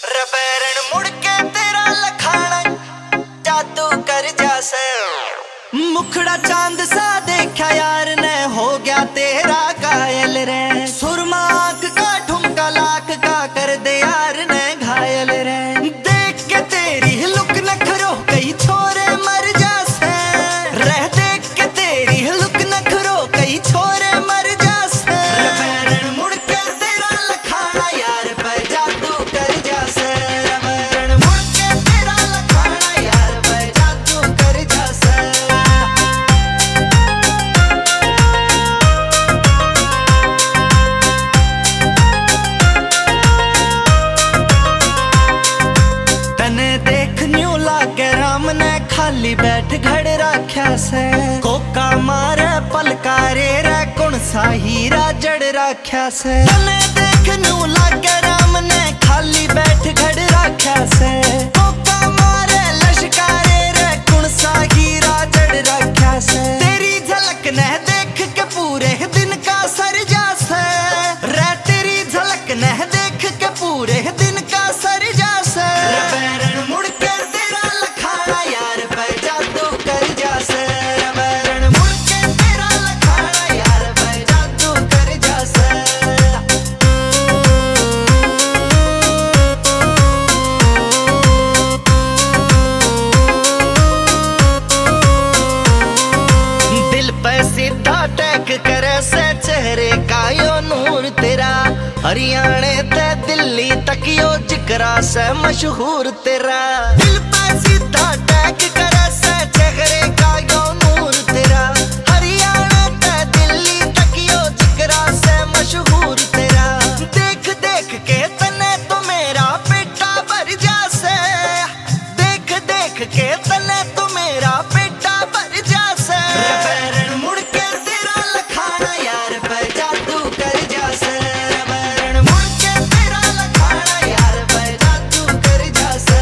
रबैरण मुड़ के तेरा लखाना जादू कर जासे। मुखड़ा चांद सा देखा यार ने हो गया तेरा कायल रे। सुरमा आंख का ठुमका लाख का कर दे यार ने घायल रे। देख के तेरी लुक नखरो कई छोरे मर जासे। रह देख के तेरी लुक नखरो कई छोरे मर जासे। रबैरण मुड़ के तेरा लखाना यार पे जादू कर जासे। रबैरण मुड़ के तेरा लखाना यार पे जादू कर जासे। तने देख न्यू लागे राम ने खाली बैठ घड़ रख्या से। कोका मारे पलकारे रे कौन सा हीरा जड़ रख्या से। तने देख न्यू लागे राम ने खाली बैठ घड़ रख्या से। कोका मारे लश्कारे रे कौन सा हीरा जड़ रख्या से। तेरी झलक ने देख के पूरे दिन का सर जासे। रे तेरी झलक ने देख के पूरे दिन का सर जासे। रबैरण मुड़ के तेरा लखाना यार पे जादू कर जासे। रबैरण मुड़ के तेरा लखाना यार पे जादू कर जासे। दिल पे सीधा टैक करे से चेहरे का यो नूर तेरा। हरियाणे ते दिल्ली तक यो जिक्रा से मशहूर तेरा। दिल पे सीधा टैक करे से चेहरे का यो नूर तेरा। हरियाणे ते दिल्ली तक यो जिक्रा से मशहूर तेरा। देख देख के तने तो मेरा पेटा भर जासे। देख देख के तने तो मेरा पेटा भर जासे। रबैरण मुड़ के तेरा लखाना यार पे जादू कर जासे। रबैरण मुड़ के तेरा लखाना यार पे जादू कर जासे।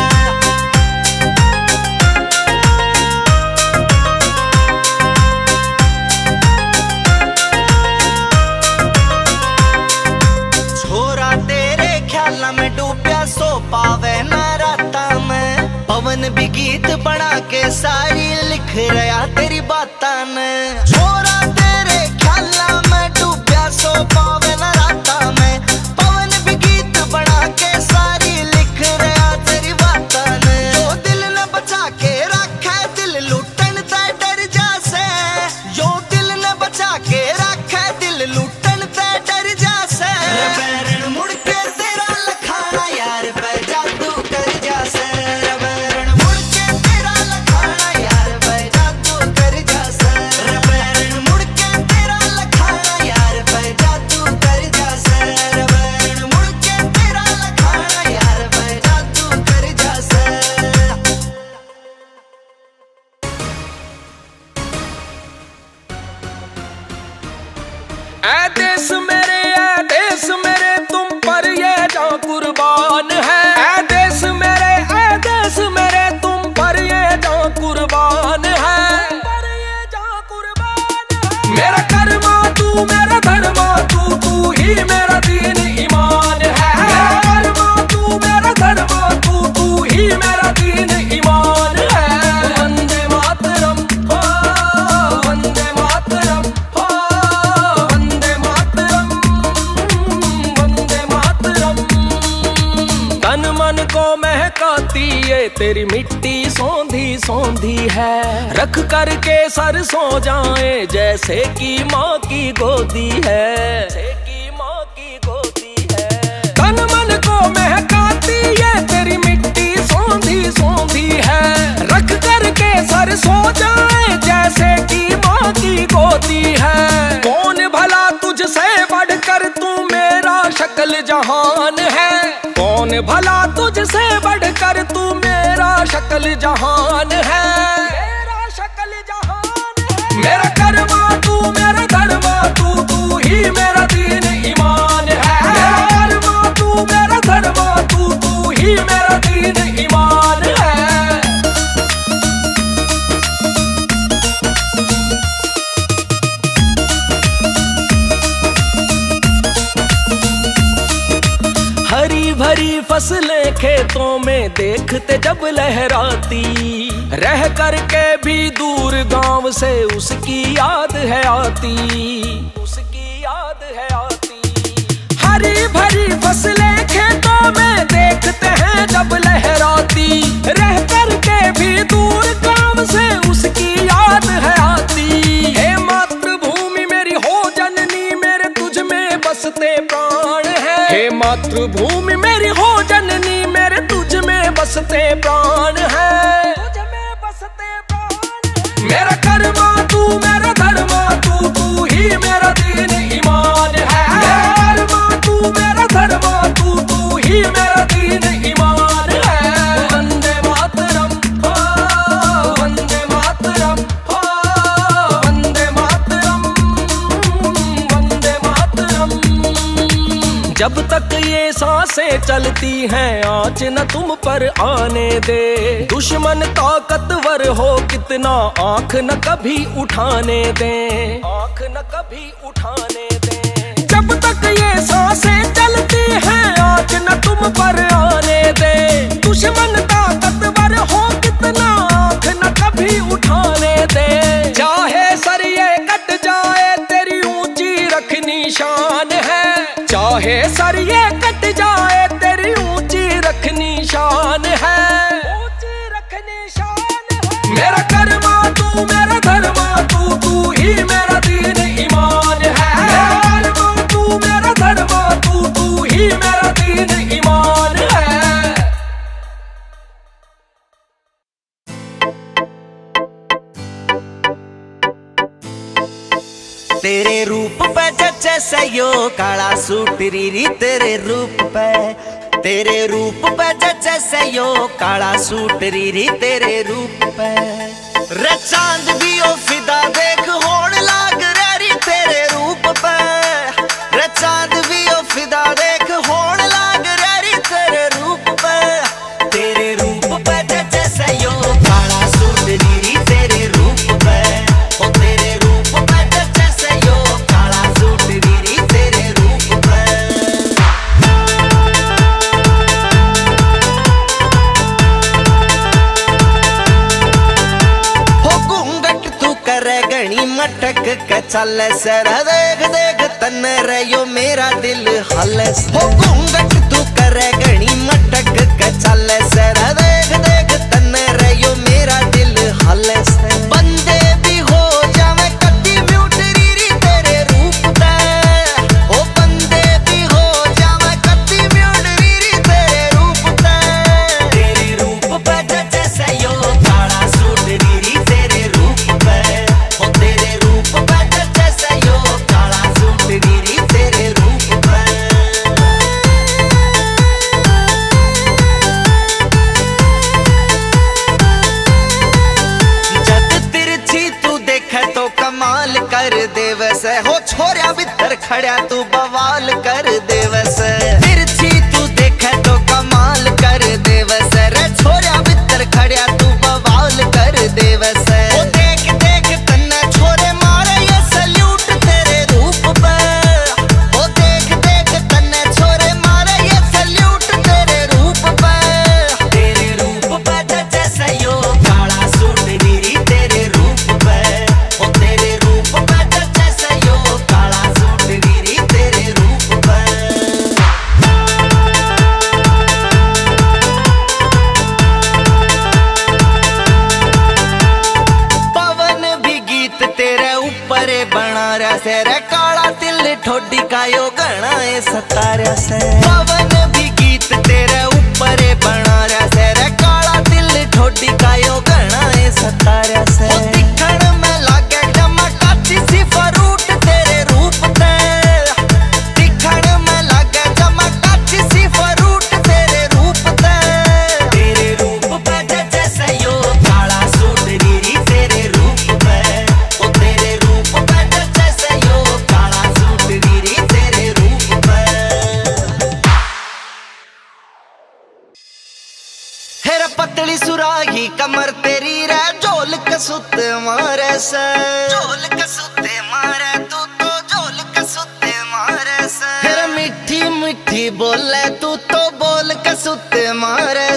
छोरा तेरे ख्याल में डूबया सो पावे ना राता में। पवन भी गीत बना के सारी लिख रहा तेरी बातां ने। छोरा तेरे ख्याल में डूबया सो पावे ना राता में। पवन भी गीत बना के सारी लिख रहा तेरी बातां ने। जो दिल न बचा के रखे दिल लुटन ते डर जासे। जो दिल न बचा के रखे दिल लुटन ते डर जासे। रबैरण मुड़ के तेरा लखाना यार पे जादू कर जासे। रबैरण मुड़ के तेरा लखाना यार पे जादू कर जासे। रबैरण मुड़ के तेरा लखाना यार पे जादू कर जासे। रबैरण मुड़ के तेरा लखाना यार पे जादू कर जासे। ऐ देश मेरे तुम पर ये जान कुर्बान है। ऐ देश मेरे तुम पर ये जान कुर्बान है। मेरा कर्मा तू मेरा धर्मा तू ही मेरा दीन ईमान है। मेरा कर्मा तू मेरा धर्मा तू ही मेरा दीन ईमान है। वंदे मातरम हो वंदे मातरम हो वंदे मातरम वंदे मातरम। तन मन को महकाती ये तेरी मिट्टी सौंधी सौंधी है। रख करके सर सो जाए जैसे कि माँ की गोदी है। तन मन को महकाती ये तेरी मिट्टी सौंधी सौंधी है। रख करके सर सो जाए जैसे कि माँ की गोदी है। कौन भला तुझसे बढ़कर तू मेरा शक्ल जहान है। कौन भला तुझसे बढ़कर तू मेरा शक्ल जहान है। मेरा कर्मा तू मेरा धर्मा तू ही मेरा दीन ईमान है। मेरा कर्मा तू मेरा धर्मा तू ही मेरा दीन ईमान है। हरी भरी फसलें खेतों में देखते जब लहराती, रह करके भी दूर गांव से उसकी याद है आती, उसकी याद है आती। हरी भरी फसलें खेतों में देखते हैं जब लहराती, रह करके भी दूर गांव से उसकी याद है आती। हे मातृभूमि मेरी हो जननी, मेरे तुझ में बसते प्राण है। हे मातृभूमि मेरी हो जननी, मेरे तुझ में बसते प्राण है, तुझ में बसते प्राण है। मेरा कर्मा तू मेरा धर्मा तू, तू ही मेरा दीन ईमान है। मेरा कर्मा तू मेरा धर्मा तू, तू ही मेरा दीन ईमान है। वंदे मातरम वंदे मातरम वंदे मातरम वंदे मातरम। जब तक ये सांसें चलती हैं आँच न तुम पर आने दे, दुश्मन ताकतवर हो कितना आँख न कभी उठाने दे, आँख न कभी उठाने दे। जब तक ये सांसें चलती हैं आँच न तुम पर आने दे, दुश्मन ताकतवर हो कितना आँख न कभी उठाने दे। चाहे सर ये कट जाए तेरी ऊंची रखनी शान है, चाहे सर ये कट जाए तेरी ऊंची रखनी शान है, ऊंची रखनी शान है। मेरा कर्मा तू मेरा धर्मा तू, तू ही मेरा दीन ईमान है। मेरा कर्मा तू मेरा धर्मा तू, तू ही मेरा दीन ईमान है। तेरे रूप पे जचे सयो काला सूट रीरी, तेरे रूप पे, तेरे रूप पे जचे सयो काला सूट रीरी, तेरे रूप पे। रे चांद भी ओ फिदा देख होण लाग रही तेरे रूप पे, रे चांद भी ओ फिदा देख होण लाग रही तेरे रूप पे। तेरे रूप पे जचे सयो काला सूट रीरी, तेरे रूप पे, ओ तेरे रूप पे जचे सयो काला सूट रीरी, तेरे रूप पे। हो घूंघट तू करे घनी मटक के चल सर, देख देख तन रहो मेरा दिल हल। हो घूंघट तू करे घनी मटक के चल सर, देख देख तन रहो मेरा दिल हल। बंदे भी हो जावे कति म्यूट रीरी, तेरे रूप पे, ओ बंदे भी हो जावे कति म्यूट रीरी, तेरे रूप पे। तेरे रूप पे जचे सयो काला सूट रीरी, तेरे रूप पे, ओ तेरे रूप पे जचे सयो काला सूट रीरी, तेरे रूप पे। जद तिरछी तू देखे तो कमाल कर दे वैसे, हो छोरिया भीतर खड़ा तू बवाल कर दे वैसे। तिरछी तू देखे तो कमाल कर दे वैसे, रे छोरिया भीतर खड़ा तू बवाल कर दे वैसे। ओ देख देख तन्ने छोरे मारे ये सल्यूट तेरे रूप पे, ओ देख देख तन्ने छोरे मारे ये सल्यूट तेरे रूप पे। तेरे रूप पे जचे सयो काला सूट रीरी, तेरे रूप पे, ओ तेरे रूप पे जचे सयो काला सूट रीरी, तेरे रूप पे। पवन भी गीत तेरे ऊपर बना रहा से, रे काला तिल ठोडी का यो गणा है सतारा से। पवन भी गीत तेरे ऊपर बना रहा से, रे काला तिल ठोडी का यो गणा है सतारा से। ओ दिखण में लागे चमकाची सी फरूट तेरे रूप ते, दिखण में लागे चमकाची सी फरूट तेरे रूप ते। तेरे रूप पे जचे सयो काला सूट रीरी, तेरे रूप पे, ओ तेरे रूप पे जचे सयो काला सूट रीरी, तेरे रूप पे। हेरा पतली सुराही कमर तेरी रे, झोल कसुत मारे से, झोल कसुत मारे तू तो झोल कसुत मारे से। हेरा मीठी मीठी बोले तू तो बोल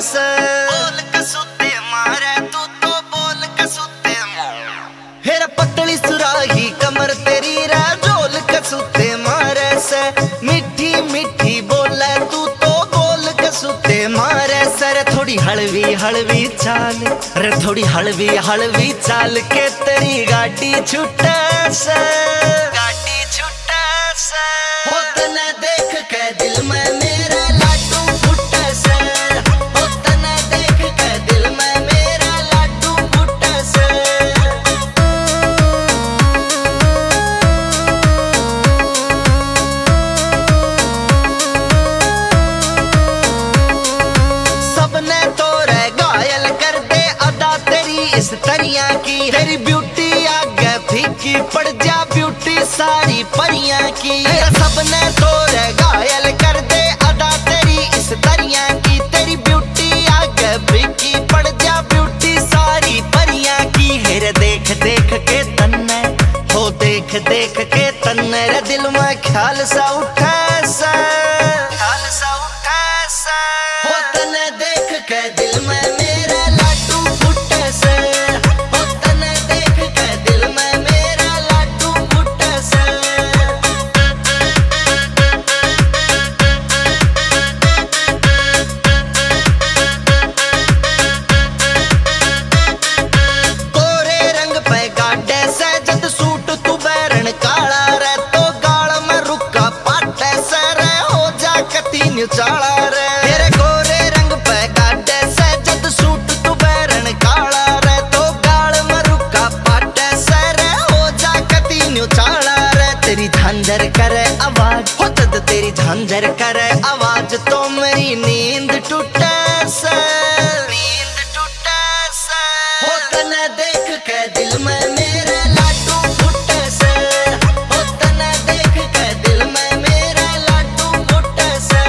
से बोल कसूते मारे तू तो बोल कसूते हेर पतली सुराही कमर तेरी रे जोल कसूते मारे से मिठी मिठी बोले तू तो बोल कसूते मारे से रे थोड़ी हलवी हलवी चाल रे थोड़ी हलवी हलवी चाल के तेरी गाड़ी छुटे से गाड़ी छुटे से हो तने देख के दिल में मेरा लाडू फुटे से हो तने देख के दिल में मेरा लाडू फुटे से सबने तो रे घायल कर दे अदा तेरी इस तरिया की तेरी ब्यूटी आगे फीकी पड़ जा ब्यूटी सारी परियां की सबने तो रे घायल कर दे अदा तेरी इस तरिया की तेरी ब्यूटी आगे फीकी पड़ जा ब्यूटी सारी परियां की हेर देख देख के तन्ने हो देख देख के तन्ने रे दिल में ख्याल सा उठे सा ख्याल सा उठे सा हो तन्ने देख के दिल में मेरा लाडू फुटे से हो तन्ने देख के दिल में मेरा लाडू फुटे से गोरे रंग पे गाडे से जद सूट तू बैरन काला रे तो गाल में रुका पाटे से रे हो जा कती न्यूचाला रे तेरे गोरे रंग पे गाडे से जद सूट तू बैरन काला रे तो गाल में रुका पाटे से रे हो जा कती न्यूचाला रे तेरी झांझर करे आवाज हो तद तेरी झांझर करे आवाज तो मेरी नींद टूटे से नींद टूटे से हो तने देख के दिल में मेरा लाडू फुटे से हो तने देख के दिल में मेरा लाडू फुटे से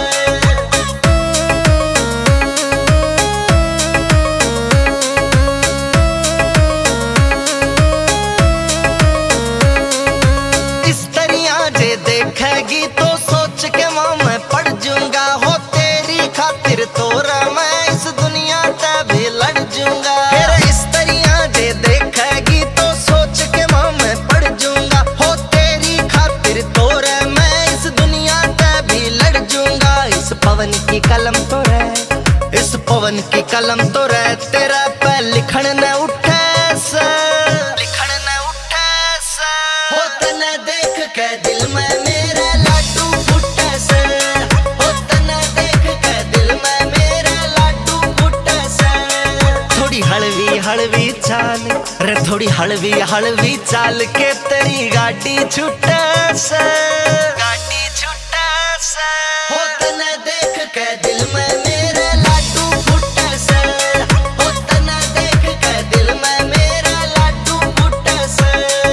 इस तरिया जे देखेगी तो सोच के मां मैं पड़ जाऊंगा हो तेरी खातिर तोरा मैं इस दुनिया ते भी लड़ जाऊंगा फिर इस तरिया जे देखेगी तो सोच के मां मैं पड़ जाऊंगा हो तेरी खातिर तोरा मैं इस दुनिया ते भी लड़ जाऊंगा इस पवन की कलम तो रह इस पवन की कलम तो रह तेरा पे लिखण न उठे से लिखण न उठे से हो तने देख के दिल में मेरा लाडू फुटे से हो तने देख के दिल में मेरा लाडू फुटे से थोड़ी हलवी हलवी चाल रे थोड़ी हलवी हलवी चाल के तेरी गाड़ी छुटे से गाड़ी छुटे से हो तने देख के दिल में मेरा लाडू फुटे से हो तने देख के दिल में मेरा लाडू फुटे से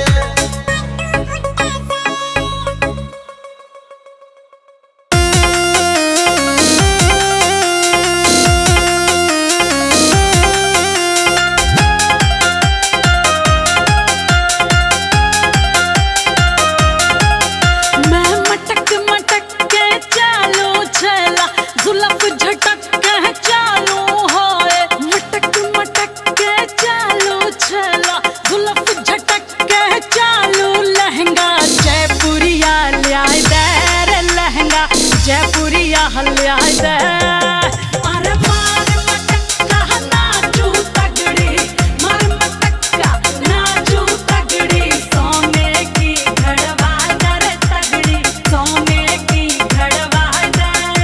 मैं मटक मटक के चालू छला जुल्फ झटक के चालू होए मटक मटक के चालू छला जुल्फ झटक के चालू लहंगा जयपुरिया ल्याय दे रे लहंगा जयपुरिया ल्याय दे अरे मार मटका नाचू तगड़ी मार मटका नाचू तगड़ी सोने की घड़वा दर तगड़ी सोने की घड़वा दर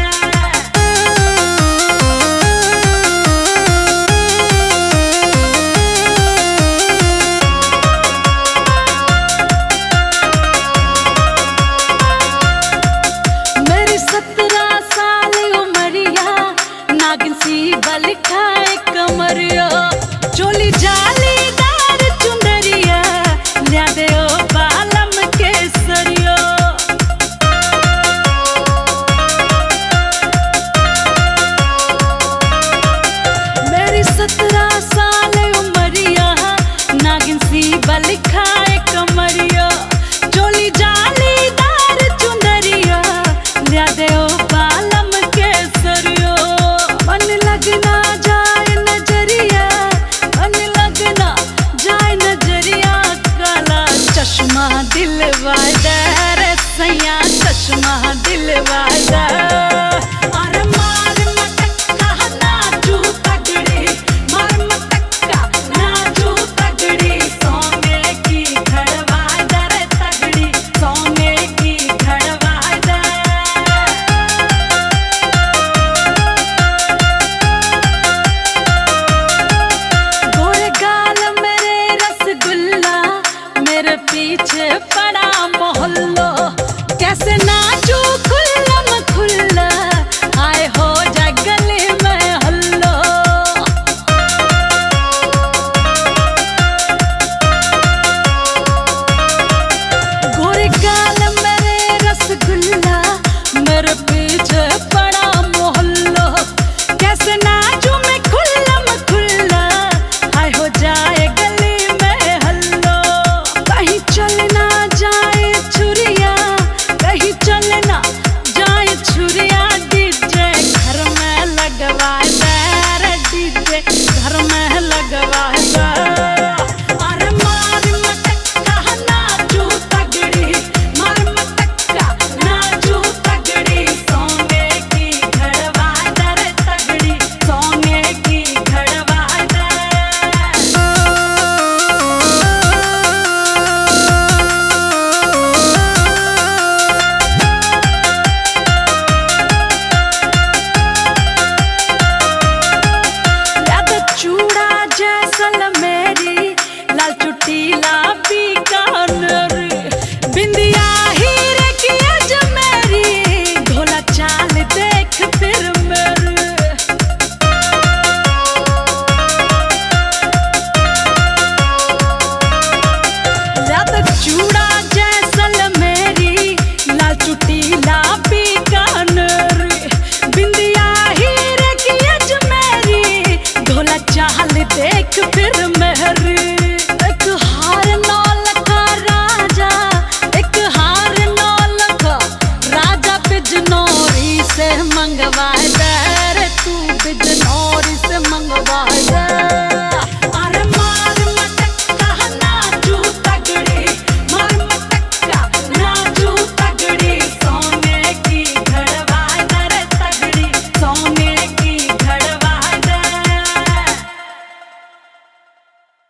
मेरी 17 साल उमरिया नागिन सी बल खा